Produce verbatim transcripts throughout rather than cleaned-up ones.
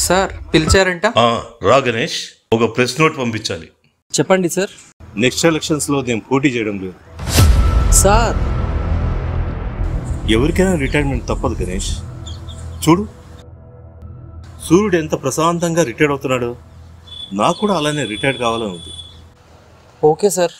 Sir పిలిచారంట? రా గణేష్, ఒక press note పంపించాలి. చెప్పండి సార్. నెక్స్ట్ ఎలక్షన్స్ లో నేను పోటీ చేయడం లేదు సార్. ఎవరికైనా రిటైర్మెంట్ తప్పదు గణేష్. చూడు, సూర్యుడు ఎంత ప్రశాంతంగా రిటైర్డ్ అవుతున్నాడు. నాకు కూడా అలానే రిటైర్డ్ కావాలని ఉంది. Okay sir.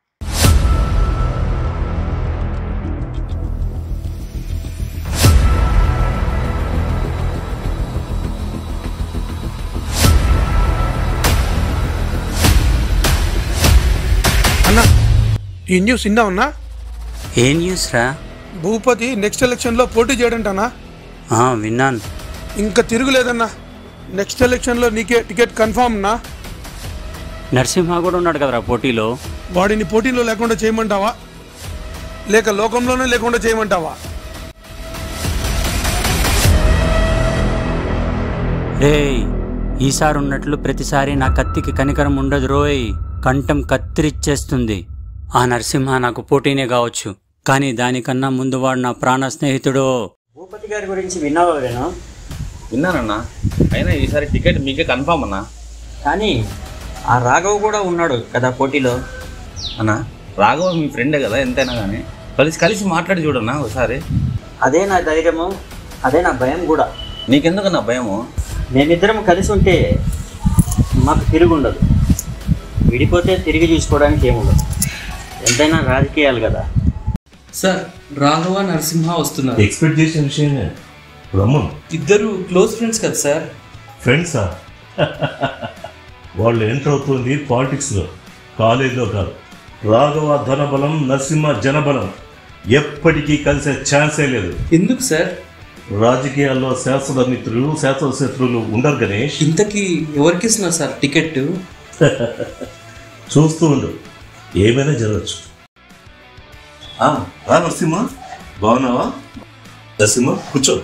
అన్నా, ఈ న్యూస్ విన్నా ఉన్నా? ఏ న్యూస్ రా? భూపతి నెక్స్ట్ ఎలక్షన్లో పోటీ చేయడంటానా? విన్నాను. ఇంకా తిరుగులేదన్నా. నెక్స్ట్ ఎలక్షన్లో నీకే టికెట్ కన్ఫామ్ నా? నరసింహ కూడా ఉన్నాడు కదరా పోటీలో. వాడిని పోటీలో లేకుండా చేయమంటావా, లేక లోకంలోనే లేకుండా చేయమంటావా? రేయ్, ఈసారి ఉన్నట్లు ప్రతిసారి నా కత్తికి కనికరం ఉండదు రోయ్. కంఠం కత్తిరిచ్చేస్తుంది. ఆ నరసింహ నాకు పోటీనే కావచ్చు, కానీ దానికన్నా ముందు వాడు నా ప్రాణ స్నేహితుడు. భూపతి గారి గురించి విన్నావా? వేణు విన్నానన్నా. అయినా ఈసారి టికెట్ మీకే కన్ఫామ్ అన్నా. కానీ ఆ రాఘవ్ కూడా ఉన్నాడు కదా పోటీలో. అన్నా, రాఘవ మీ ఫ్రెండే కదా, ఎంతైనా కానీ కలిసి కలిసి మాట్లాడి చూడన్నా ఒకసారి. అదే నా ధైర్యము, అదే నా భయం కూడా. నీకెందుకన్నా భయము? మేమిద్దరం కలిసి ఉంటే మాకు తిరుగుండదు, విడిపోతే తిరిగి చూసుకోవడానికి ఏముండదు. ఎంతైనా రాజకీయాలు కదా సార్. రాఘవ నరసింహ వస్తున్నారు. ఎక్స్పెక్ట్ చేసిన విషయమే. రమ్మను. ఇద్దరు క్లోజ్ ఫ్రెండ్స్ కదా సార్? ఫ్రెండ్సా? వాళ్ళు ఎంటర్ అవుతుంది పాలిటిక్స్లో, కాలేజీలో కాదు. రాఘవ ధనబలం, నరసింహ జనబలం. ఎప్పటికీ కలిసే ఛాన్సే లేదు. ఎందుకు సార్? రాజకీయాల్లో శాశ్వత మిత్రులు, శాశ్వత శత్రువులు ఉండరు గణేష్. ఇంతకీ ఎవరికి ఇస్తున్నారు సార్ టికెట్? చూస్తూ ఉండు, ఏమైనా జరగచ్చు. రా నరసింహ, బాగున్నావా? నరసింహ కూర్చో.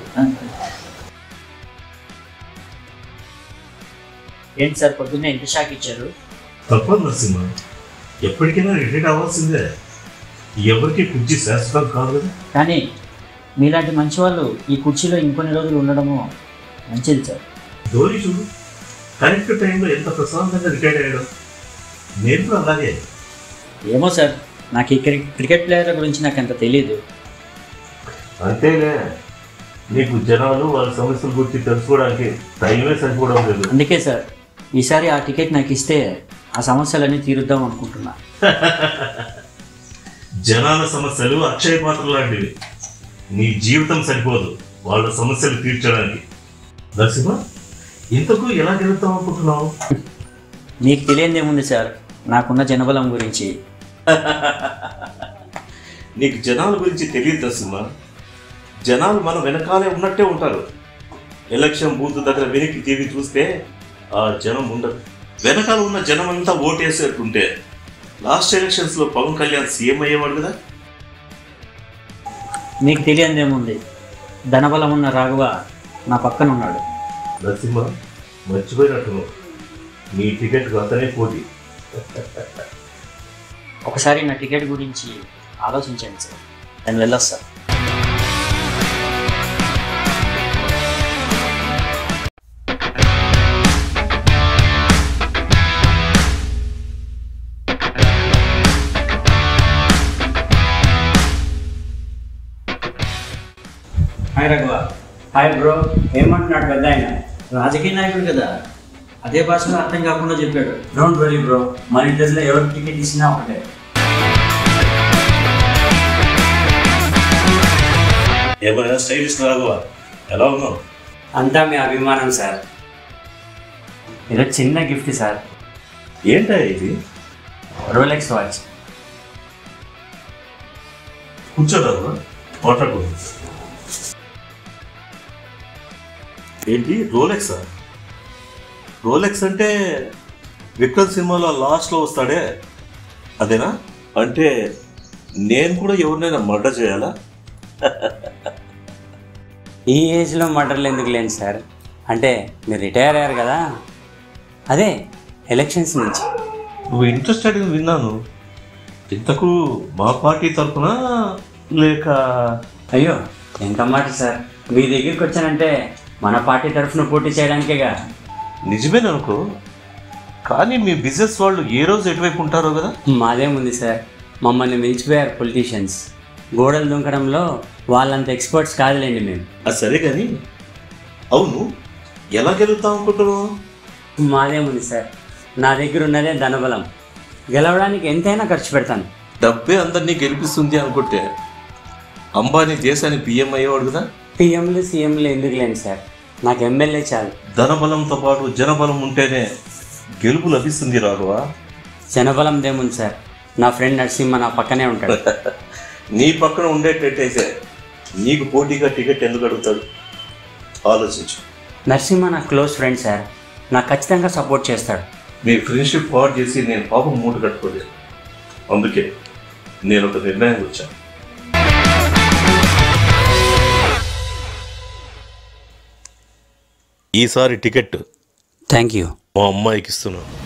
ఏంటి సార్ పొద్దున్నే ఇంత షాక్ ఇచ్చారు? తప్పదు నరసింహ, ఎప్పటికైనా రిటైర్ అవ్వాల్సిందే. ఎవరికి కుర్చీ శాశ్వతం కాదు కదా. కానీ మీలాంటి మంచి వాళ్ళు ఈ కుర్చీలో ఇంకొన్ని రోజులు ఉండడము మంచిది సార్. ధోని చూడు, కరెక్ట్ టైంలో ఎంత ప్రశాంతంగా రిటైర్ అయ్యాడు. నేను కూడా అలాగే. ఏమో సార్, నాకు ఈ క్రికెట్ ప్లేయర్ల గురించి నాకు అంత తెలియదు. అంతేలే, నీకు జనాలు వాళ్ళ సమస్యల గురించి తెలుసుకోవడానికి టైమే సరిపోవడం లేదు. అందుకే సార్ ఈసారి ఆ టికెట్ నాకు ఇస్తే ఆ సమస్యలన్నీ తీరుద్దాం అనుకుంటున్నా. జనాల సమస్యలు అక్షయ పాత్ర లాంటివి. నీ జీవితం సరిపోదు వాళ్ళ సమస్యలు తీర్చడానికి. నరసింహ, ఇంతకు ఎలా గెలుద్దాం అనుకుంటున్నావు? మీకు తెలియదేముంది సార్ నాకున్న జనబలం గురించి. నీకు జనాల గురించి తెలియదు నరసింహ. జనాలు మన వెనకాలే ఉన్నట్టే ఉంటారు. ఎలక్షన్ బూత్ దగ్గర వెనక్కి తిరిగి చూస్తే ఆ జనం ఉండదు. వెనకాల ఉన్న జనం అంతా ఓటేసేటుంటే లాస్ట్ ఎలక్షన్స్ లో పవన్ కళ్యాణ్ సీఎం అయ్యేవాడు కదా. మీకు తెలియదేముంది, ధనబలం ఉన్న రాఘవ నా పక్కన ఉన్నాడు. నరసింహ, మర్చిపోయినట్టు నీ టికెట్ అతనే పోటీ. ఒకసారి నా టికెట్ గురించి ఆలోచించండి సార్, నేను వెళ్ళొస్తా. హాయ్ రాఘవ. Hi bro. ఏమంటున్నాడు పెద్ద ఆయన? రాజకీయ నాయకుడు కదా, అదే భాషలో అర్థం కాకుండా చెప్పాడు. డోంట్ వరీ బ్రో, మన ఇద్దరిలో ఎవరికి టికెట్ ఇచ్చినా ఒకటే. ఏమైనా స్టైలిష్ రాఘవ, ఎలా ఉన్నావు? అంతా మీ అభిమానం సార్. ఏదో చిన్న గిఫ్ట్ సార్. ఏంటా ఇది? Rolex watch. కూర్చోరాఘవ, మాట్లాడుకో. ఏంటి రోలెక్సా? రోలెక్స్ అంటే విక్రమ్ సినిమాలో లాస్ట్లో వస్తాడే అదేనా? అంటే నేను కూడా ఎవరినైనా మర్డర్ చేయాలా? ఈ ఏజ్లో మర్డర్లు ఎందుకు లేండి సార్? అంటే మీరు రిటైర్ అయ్యారు కదా, అదే ఎలక్షన్స్ నుంచి. నువ్వు ఇంట్రెస్టెడ్ విన్నాను. ఇంతకు మా పార్టీ తరఫున లేక? అయ్యో ఎంత మాట సార్, మీ దగ్గరికి వచ్చానంటే మన పార్టీ తరఫున పోటీ చేయడానికేగా. నిజమేననుకో, కానీ మీ బిజినెస్ వాళ్ళు ఏ రోజు ఎటువైపు ఉంటారో కదా. మాదేముంది సార్, మమ్మల్ని మిలిచిపోయారు పొలిటీషియన్స్. గోడలు దుంకడంలో వాళ్ళంత ఎక్స్పర్ట్స్ కాదులేండి మేము. అది సరే కానీ అవును, ఎలా గెలుగుతాం అనుకుంటున్నావు? మాదేముంది సార్, నా దగ్గర ఉన్నదే ధనబలం. గెలవడానికి ఎంతైనా ఖర్చు పెడతాను. డబ్బే అందరినీ గెలిపిస్తుంది అనుకుంటే అంబానీ దేశానికి పిఎం అయ్యేవాడు కదా. పిఎంలు సీఎంలు ఎందుకు లేండి సార్, నాకు ఎమ్మెల్యే చాలు. ధనబలంతో పాటు జనబలం ఉంటేనే గెలుపు లభిస్తుంది రాఘవ. జనబలం దేముంది సార్, నా ఫ్రెండ్ నరసింహ నా పక్కనే ఉంటాడు. నీ పక్కన ఉండేటట్టయితే నీకు పోటీగా టికెట్ ఎందుకు అడుగుతాడు? ఆలోచించు. నరసింహ నా క్లోజ్ ఫ్రెండ్ సార్, నాకు ఖచ్చితంగా సపోర్ట్ చేస్తాడు. మీ ఫ్రెండ్షిప్ పాడు చేసి నేను పాపం మూట కట్టుకోలేదు. అందుకే నేను ఒక నిర్ణయం వచ్చాను. ఈసారి టికెట్ థ్యాంక్ యూ మా అమ్మాయికి ఇస్తున్నాను.